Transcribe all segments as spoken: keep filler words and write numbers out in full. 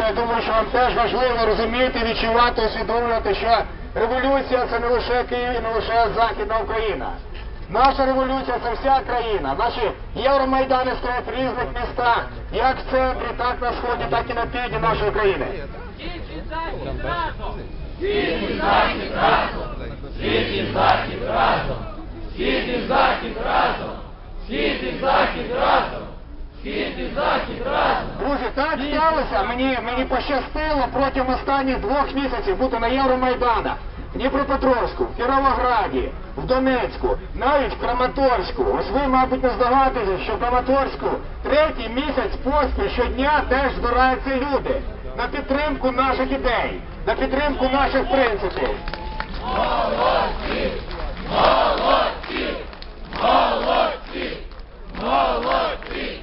я думаю, що вам теж важливо розуміти, відчувати, усвідомлювати, що революція – це не лише Київ і не лише Західна Україна. Наша революція – це вся країна. Наші Євромайдани стоять в різних містах, як в центрі, так на сході, так і на півдні нашої країни. Схід і захід разом! Схід і захід разом! Схід і захід разом! Схід і захід разом! Схід і захід разом! Схід і захід разом! Друзі, так сталося. Мені, мені пощастило протягом останніх двох місяців бути на Євромайданах. В Дніпропетровську, в Кіровограді, в Донецьку, навіть в Краматорську. Ось ви, мабуть, не здогадуєтеся, що в Краматорську третій місяць поспіль щодня теж збираються люди на підтримку наших ідей, на підтримку наших принципів. Молодці! Молодці! Молодці! Молодці!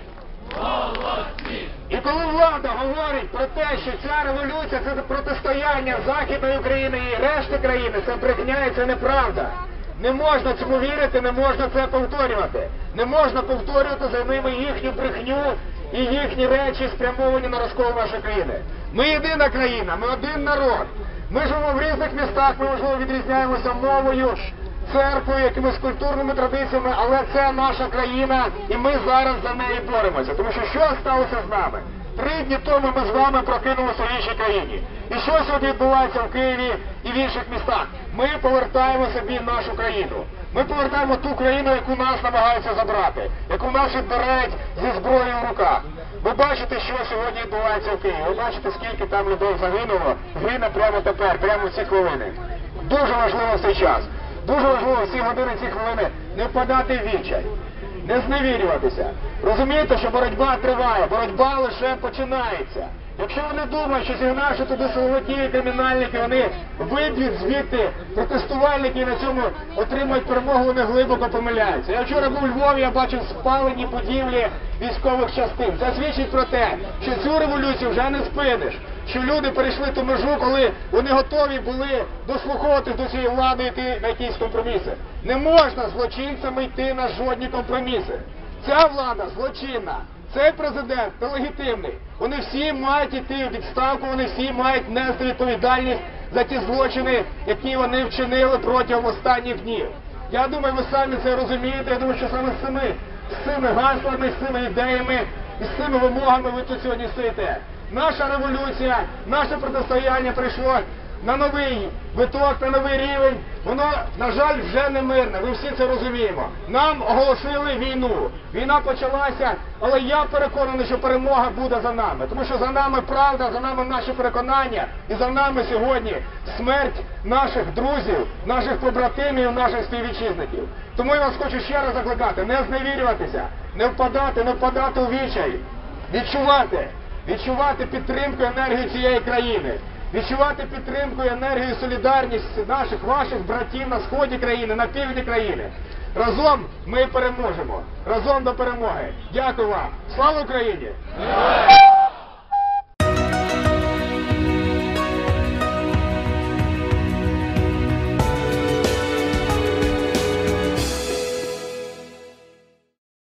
Молодці! І коли влада говорить про те, що ця революція – це протистояння Західної України і решти країни, це брехня і це неправда. Не можна цьому вірити, не можна це повторювати. Не можна повторювати за ними їхню брехню і їхні речі, спрямовані на розкол нашої країни. Ми єдина країна, ми один народ. Ми живемо в різних містах, ми, можливо, відрізняємося мовою, церквою, якимись культурними традиціями, але це наша країна, і ми зараз за неї боремося. Тому що що сталося з нами? Три дні тому ми з вами прокинулися в іншій країні. І що сьогодні відбувається в Києві і в інших містах? Ми повертаємо собі нашу країну. Ми повертаємо ту країну, яку нас намагаються забрати, яку нас відбирають зі зброєю в руках. Ви бачите, що сьогодні відбувається в Києві. Ви бачите, скільки там людей загинуло, гине прямо тепер, прямо в ці хвилини. Дуже важливо в цей час. Дуже важливо в ці години, ці хвилини не впадати в відчай, не зневірюватися. Розумієте, що боротьба триває, боротьба лише починається. Якщо вони думають, що зігнавши туди силовиків і кримінальників, вони виб'ють звідти протестувальники і на цьому отримають перемогу, вони глибоко помиляються. Я вчора був у Львові, я бачив спалені будівлі військових частин. Це свідчить про те, що цю революцію вже не спиниш. Що люди перейшли ту межу, коли вони готові були дослуховуватись до цієї влади і йти на якісь компроміси. Не можна злочинцями йти на жодні компроміси. Ця влада злочинна, цей президент нелегітимний. Вони всі мають йти у відставку, вони всі мають нести відповідальність за ті злочини, які вони вчинили протягом останніх днів. Я думаю, ви самі це розумієте, я думаю, що саме з цими, з цими гаслами, з цими ідеями і з цими вимогами ви тут сьогодні стоїте. Наша революція, наше протистояння прийшло на новий виток, на новий рівень. Воно, на жаль, вже не мирне, ми всі це розуміємо. Нам оголосили війну. Війна почалася, але я переконаний, що перемога буде за нами. Тому що за нами правда, за нами наші переконання і за нами сьогодні смерть наших друзів, наших побратимів, наших співвітчизників. Тому я вас хочу ще раз закликати, не зневірюватися, не впадати, не впадати у відчай, відчувати. Відчувати підтримку і енергію цієї країни. Відчувати підтримку і енергію, солідарність наших, ваших братів на сході країни, на півдні країни. Разом ми переможемо. Разом до перемоги. Дякую вам. Слава Україні!